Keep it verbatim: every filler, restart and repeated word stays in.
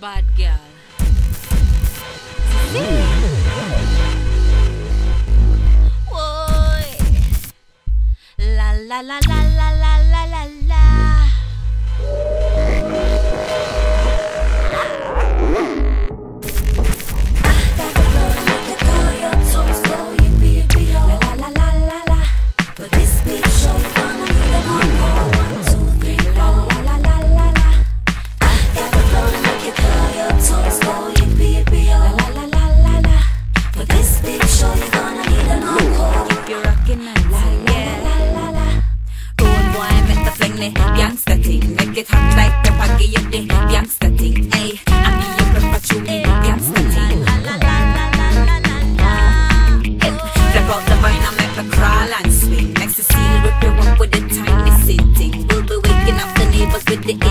bad girl. Boy. La la la la la la la la la. Youngster thing, make it hot like pepper, give you the youngster thing, ayy. I be your pepper to me, youngster thing. La la la la la la la la. Flip out the vine and make me crawl and swing. Next to seal, rip you up with the tiny sitting. We'll be waking up the neighbors with the